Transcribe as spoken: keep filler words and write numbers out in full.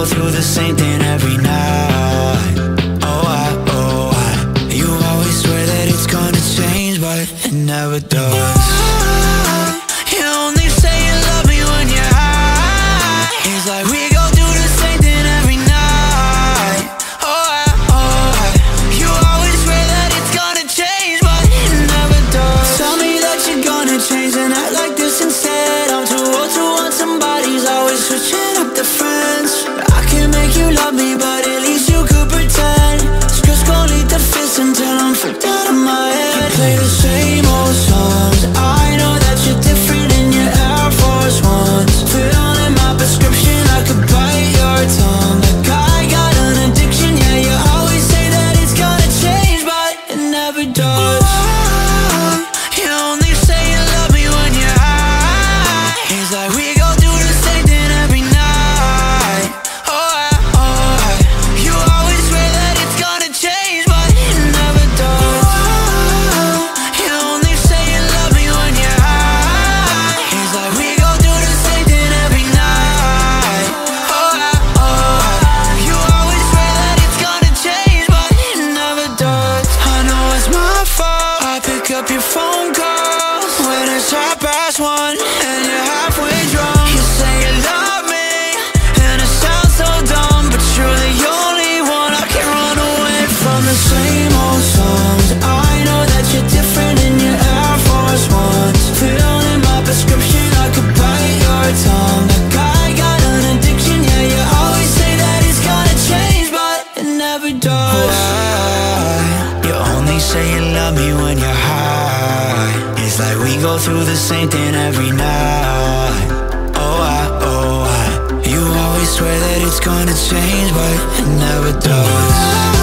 go through the same thing every night. Oh, I, oh, I. You always swear that it's gonna change, but it never does. You only say you love me when you're high. It's like we go through the same thing every night. Oh, I, oh, I. You always swear that it's gonna change, but it never does. Tell me that you're gonna change and act like this instead. I'm too old to want somebody's always switching up the friends. I can make you love me, but at least you could pretend. Just gon' lead the fist until I'm freaked out of my head. You play the same old songs. I know that you're different in your Air Force Ones. Filling my prescription, I could bite your tongue. Like I got an addiction, yeah, you always say that it's gonna change, but it never does. You only say you love me when you're high. It's like we go through the same thing every night. Oh, I, oh, I. You always swear that it's gonna change, but it never does. You only say you love me when you're high. It's like we go through the same thing every night. Oh, I, oh, I. You always swear that it's gonna change, but it never does. I know it's my fault. I pick up your phone calls when it's half past one and you're halfway drunk. You say you love me and it sounds so dumb, but you're the only one I can run away from. The same old songs. I know that you're different in your Air Force Ones. Filling my prescription, I could bite your tongue. Like I got an addiction, yeah, you always say that it's gonna change, but it never does. Why? You only say you love me when you're high. It's like we go through the same thing every night. Oh, I, oh, I. You always swear that it's gonna change, but it never does.